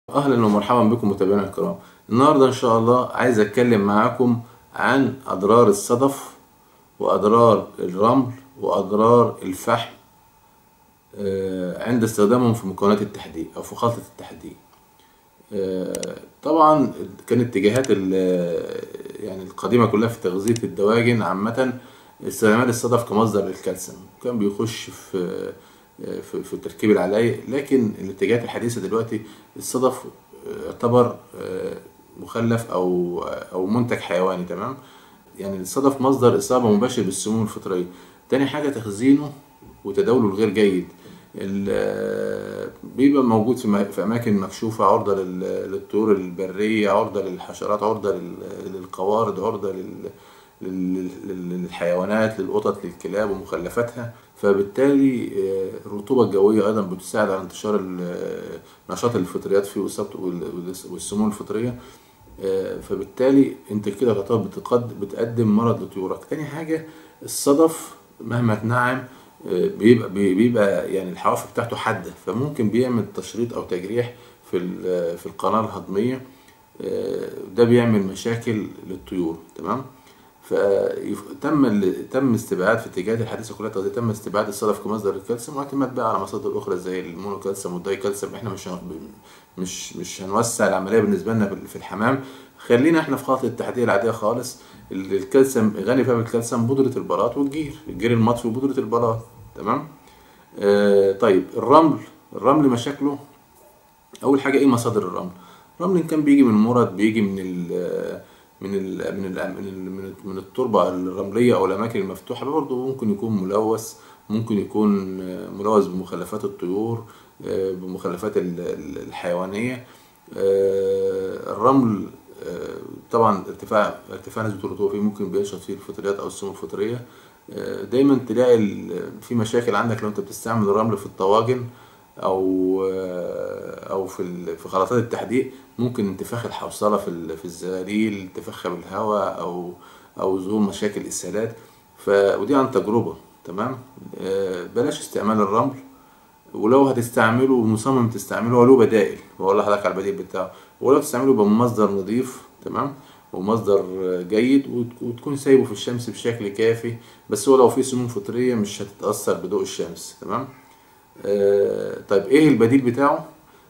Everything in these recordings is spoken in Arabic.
اهلا ومرحبا بكم متابعينا الكرام. النهارده ان شاء الله عايز اتكلم معاكم عن اضرار الصدف واضرار الرمل واضرار الفحم عند استخدامهم في مكونات التحديق او في خلطة التحديق. طبعا كانت اتجاهات يعني القديمة كلها في تغذية الدواجن عامة استخدام الصدف كمصدر للكالسيوم، كان بيخش في تركيب العلايق. لكن الاتجاهات الحديثة دلوقتي الصدف يعتبر مخلف او منتج حيواني. تمام، يعني الصدف مصدر اصابة مباشر بالسموم الفطرية. تاني حاجة تخزينه وتداوله الغير جيد، بيبقى موجود في اماكن مكشوفة، عرضة للطيور البرية، عرضة للحشرات، عرضة للقوارض، عرضة للحيوانات، للقطط، للكلاب ومخلفاتها. فبالتالي الرطوبة الجوية أيضا بتساعد على انتشار نشاط الفطريات فيه والسموم الفطرية. فبالتالي انت كده تعتبر بتقدم مرض لطيورك. تاني حاجة الصدف مهما اتنعم بيبقى يعني الحواف بتاعته حادة، فممكن بيعمل تشريط أو تجريح في القناة الهضمية. ده بيعمل مشاكل للطيور. تمام، تم استبعاد في الاتجاهات الحديثه كلها تم استبعاد الصدف كمصدر الكالسيوم، واعتماد بقى على مصادر اخرى زي المونو كالسيوم والداي كالسيوم. احنا مش هنوسع العمليه بالنسبه لنا في الحمام. خلينا احنا في خلطه التحديق العاديه خالص. الكالسيوم غني فيها بالكالسيوم بودره البلاط الجير المطفي وبودره البلاط. تمام. طيب الرمل مشاكله. اول حاجه ايه مصادر الرمل؟ الرمل كان بيجي من مرض، بيجي من التربة الرملية أو الأماكن المفتوحة. برضه ممكن يكون ملوث، ممكن يكون ملوث بمخلفات الطيور، بمخلفات الحيوانية. الرمل طبعا ارتفاع نسبة الرطوبة فيه ممكن بينشط فيه الفطريات أو السموم الفطرية. دايما تلاقي في مشاكل عندك لو انت بتستعمل الرمل في الطواجن او في خلطات التحديق. ممكن انتفاخ الحوصله في الزغاليل، انتفاخها بالهواء او ظهور مشاكل اسهالات. ودي عن تجربه. تمام. بلاش استعمال الرمل، ولو هتستعمله مصمم تستعمله له بدائل، واقول لحضرتك على البديل بتاعه. ولو تستعمله بمصدر نظيف تمام ومصدر جيد، وتكون سايبه في الشمس بشكل كافي. بس هو لو فيه سموم فطريه مش هتتاثر بضوء الشمس. تمام. طيب ايه البديل بتاعه؟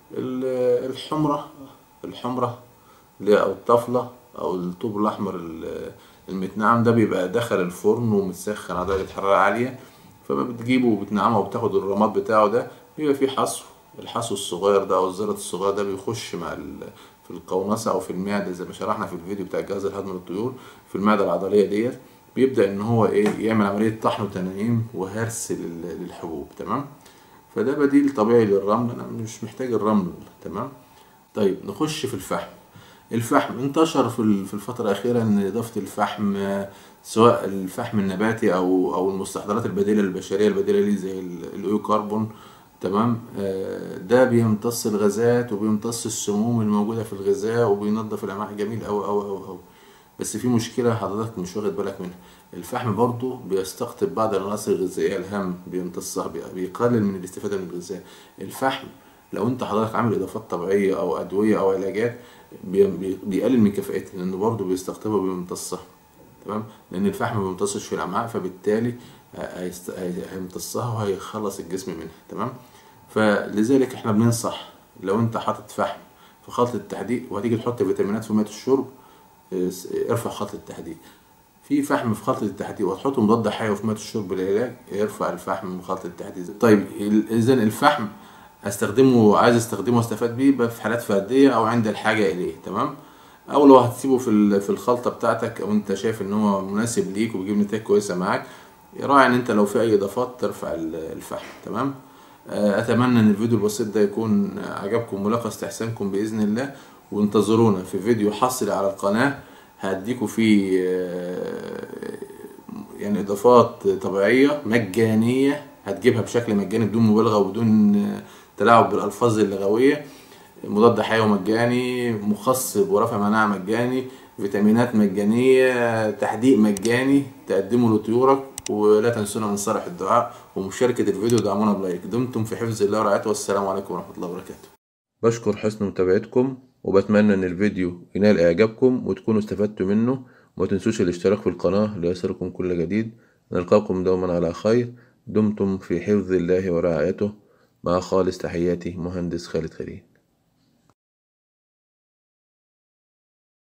الحمرة او الطفلة او الطوب الاحمر المتنعم. ده بيبقى داخل الفرن ومتسخن على درجة حرارة عالية، فما بتجيبه وبتنعمه وبتاخد الرماد بتاعه. ده بيبقى فيه الحصو الصغير ده او الزلط الصغير ده بيخش في القونصة او في المعدة، زي ما شرحنا في الفيديو بتاع الجهاز الهضمي للطيور. في المعدة العضلية ديت بيبدأ ان هو يعمل عملية طحن وتنعيم وهرس للحبوب. تمام. فده بديل طبيعي للرمل، انا مش محتاج الرمل. تمام. طيب نخش في الفحم انتشر في الفترة الأخيرة ان إضافة الفحم، سواء الفحم النباتي او المستحضرات البديلة البشرية البديلة ليه زي الأيوكربون. تمام. ده بيمتص الغازات وبيمتص السموم الموجودة في الغذاء وبينظف الأمعاء. جميل أوي أوي أوي أوي. بس في مشكلة حضرتك مش واخد بالك منها. الفحم برضو بيستقطب بعض العناصر الغذائية الهامة، بيمتصها، بيقلل من الاستفادة من الغذاء. الفحم لو انت حضرتك عامل اضافات طبيعية او ادوية او علاجات بيقلل من كفاءتها، لانه برضو بيستقطبها وبيمتصها. تمام. لان الفحم ما بيمتصش في الامعاء، فبالتالي هيمتصها وهيخلص الجسم منها. تمام. فلذلك احنا بننصح لو انت حاطط فحم في خلطة التحديق وهتيجي تحط فيتامينات في مية الشرب، ارفع خلطة التحديق. في فحم في خلطة التحديق وتحط مضاد حيوي في مية الشرب للعلاج، ارفع الفحم من خلطة التحديق. طيب اذا الفحم عايز استخدمه واستفاد بيه يبقى في حالات فردية او عند الحاجة اليه. تمام. او لو هتسيبه في الخلطة بتاعتك او انت شايف ان هو مناسب ليك وبيجيب نتائج كويسة معاك، راعي ان انت لو في اي اضافات ترفع الفحم. تمام. اتمنى ان الفيديو البسيط ده يكون عجبكم ولاقى استحسانكم باذن الله، وانتظرونا في فيديو حصري على القناة هديكوا فيه يعني اضافات طبيعية مجانية هتجيبها بشكل مجاني بدون مبالغة وبدون تلاعب بالالفاظ اللغوية. مضاد حيوي مجاني، مخصب ورفع مناعة مجاني، فيتامينات مجانية، تحديق مجاني تقدمه لطيورك. ولا تنسونا من صالح الدعاء ومشاركة الفيديو. دعمونا بلايك. دمتم في حفظ الله ورعايته، والسلام عليكم ورحمة الله وبركاته. بشكر حسن متابعتكم، وبتمنى ان الفيديو ينال اعجابكم وتكونوا استفدتوا منه. وما تنسوش الاشتراك في القناة ليصلكم كل جديد. نلقاكم دوما على خير. دمتم في حفظ الله ورعايته. مع خالص تحياتي مهندس خالد خليل.